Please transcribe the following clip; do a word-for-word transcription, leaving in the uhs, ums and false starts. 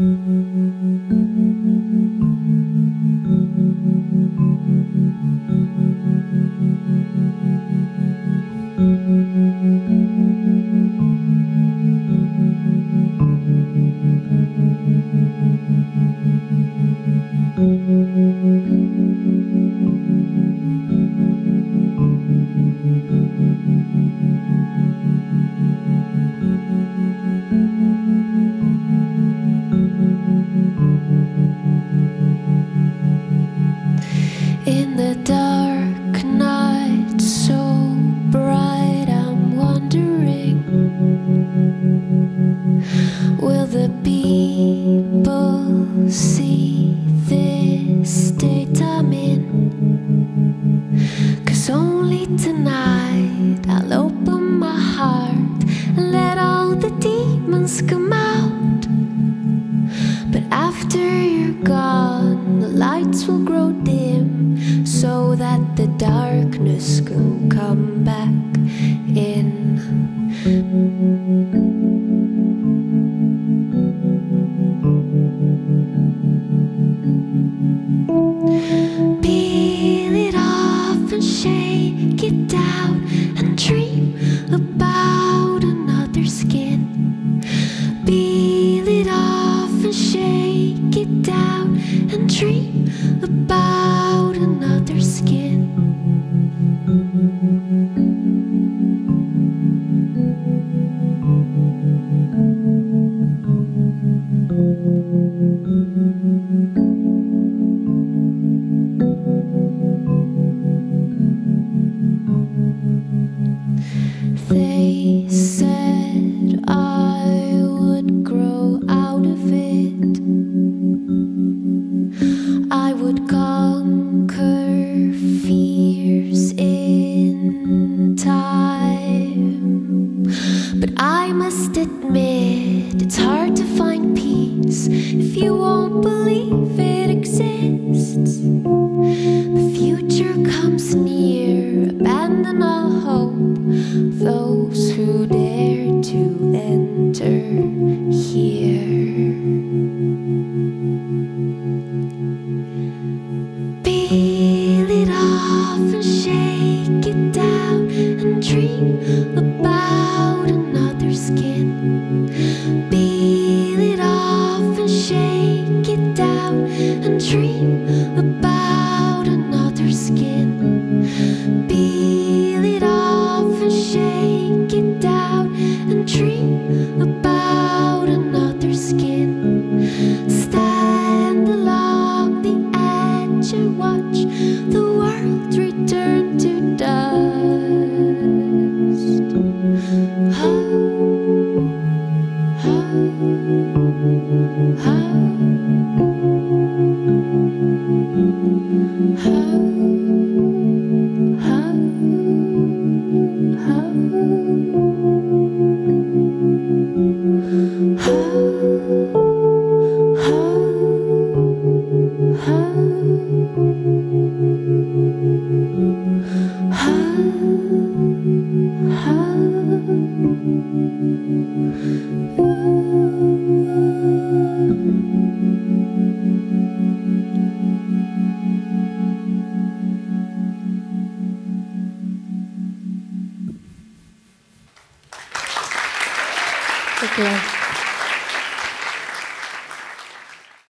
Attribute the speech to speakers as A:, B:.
A: In the dark night, so bright, I'm wondering, will the people see this state I'm in? 'Cause only tonight I'll open my heart and let all the demons come out. But after you're gone, the lights will grow dim, so that the darkness can come back in. Peel it off and shake it down and dream about another skin. Peel it off and shake it down and dream about another skin. They said I would grow out of it, I would conquer fears in time. But I must admit, it's hard to find peace if you won't believe it exists. The future comes near, abandon all hope, those who dare to enter here. Peel it off and shake it down and dream about another skin. Peel it off and shake it down and dream about another skin. Peel it off and shake it down and dream about another skin. Stand along the edge and watch the world return to dust. Oh, oh, oh,
B: Thank you.